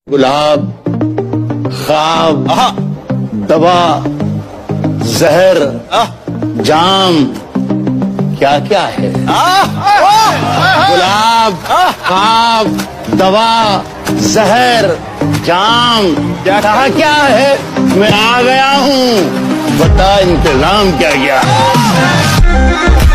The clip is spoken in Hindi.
गुलाब, ख्वाब, दवा, जहर, जाम, क्या क्या है? गुलाब, ख्वाब, दवा, जहर, जाम, कहा क्या है? मैं आ गया हूँ, बता इंतजाम क्या क्या है?